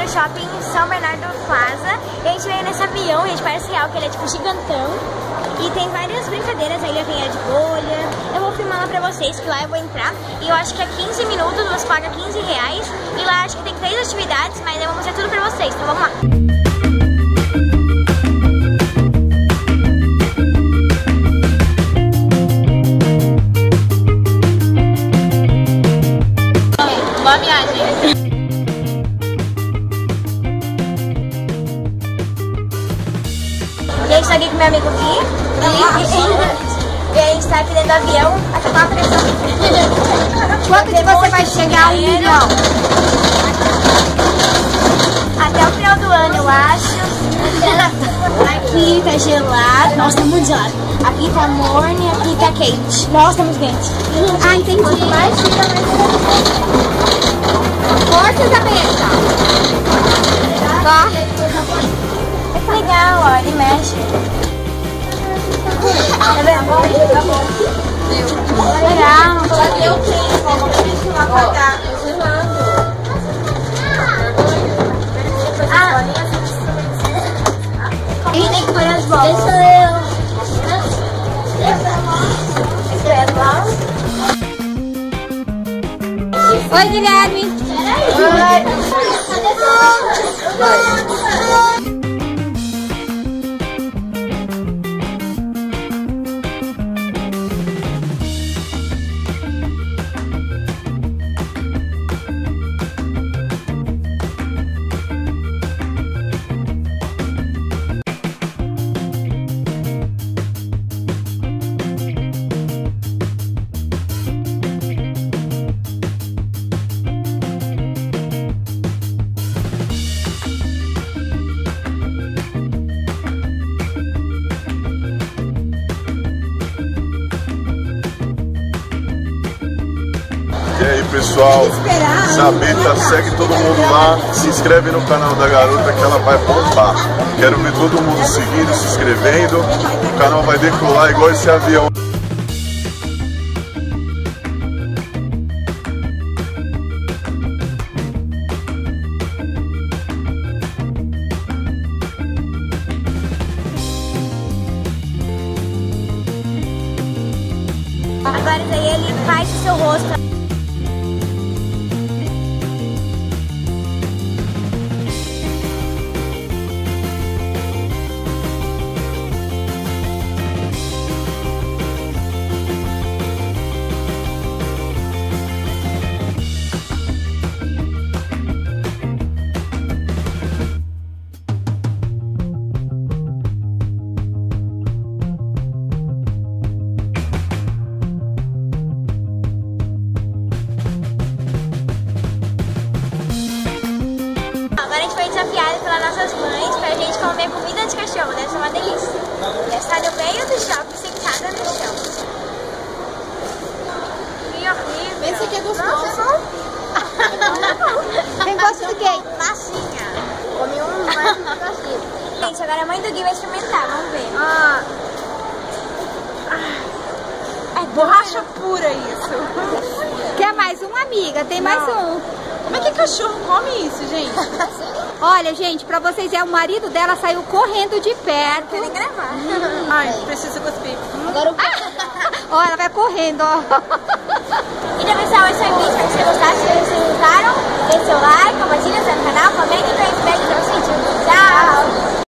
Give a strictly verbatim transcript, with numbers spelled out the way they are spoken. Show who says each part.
Speaker 1: shopping São Bernardo Plaza. E a gente veio nesse avião, gente, parece real que ele é tipo gigantão. E tem várias brincadeiras, aí ele tem de bolha. Eu vou filmar lá pra vocês, que lá eu vou entrar. E eu acho que é quinze minutos, você paga quinze reais. E lá acho que tem três atividades, mas eu vou mostrar tudo pra vocês, então vamos lá.
Speaker 2: Boa viagem!
Speaker 1: E a gente tá aqui com meu amigo Gui. E a gente tá aqui dentro do avião. Até uma pressão.
Speaker 2: Quando que você vai chegar a um milhão?
Speaker 1: Até o final do ano, eu acho. Aqui tá gelado. Nossa, tá muito gelado. Aqui tá morno e aqui tá quente. Nossa, tá muito quente.
Speaker 2: Ah, entendi.
Speaker 1: Quanto mais fica, mais força a cabeça. Tá? É que legal, ó, ele mexe. Tá vendo? Tá bom. Legal.
Speaker 2: Eu tenho, vamos lá pra cá.
Speaker 1: Ah, a gente tem que pôr as bolas.
Speaker 2: Deixa eu.
Speaker 1: Oi, Guilherme.
Speaker 3: E aí pessoal, Sabeta, segue todo mundo lá, se inscreve no canal da garota que ela vai bombar. Quero ver todo mundo seguindo, se inscrevendo, o canal vai decolar igual esse avião.
Speaker 1: Agora daí ele faz o seu rosto. Agora a gente foi desafiado pelas nossas mães pra gente comer comida de cachorro, deve ser uma delícia. E estar no meio do shopping, sentada no chão. Que horrível.
Speaker 2: Esse aqui é gostoso.
Speaker 1: Nossa, é bom.
Speaker 2: Tem gosto do quê?
Speaker 1: Massinha. Comi um mais gostosinho. Gente, agora a mãe do Gui vai experimentar, vamos ver.
Speaker 2: Ah. É borracha pura isso.
Speaker 4: Quer mais um, amiga? Tem mais um.
Speaker 2: Como é que cachorro come isso, gente?
Speaker 4: Olha, gente, pra vocês verem, o marido dela saiu correndo de perto.
Speaker 1: Quer nem gravar.
Speaker 2: Ai, preciso cuspir.
Speaker 1: Agora o
Speaker 4: Ó, ela vai correndo, ó.
Speaker 1: Então, pessoal, esse é o vídeo. Se vocês gostaram, se vocês gostaram, deixe seu like, compartilhe.